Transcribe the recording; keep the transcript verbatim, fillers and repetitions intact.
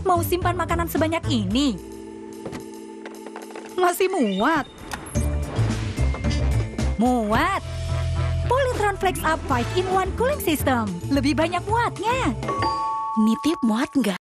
Mau simpan makanan sebanyak ini? Masih muat? Muat. Polytron Flex Up five in one Cooling System. Lebih banyak muatnya. Nitip muat nggak?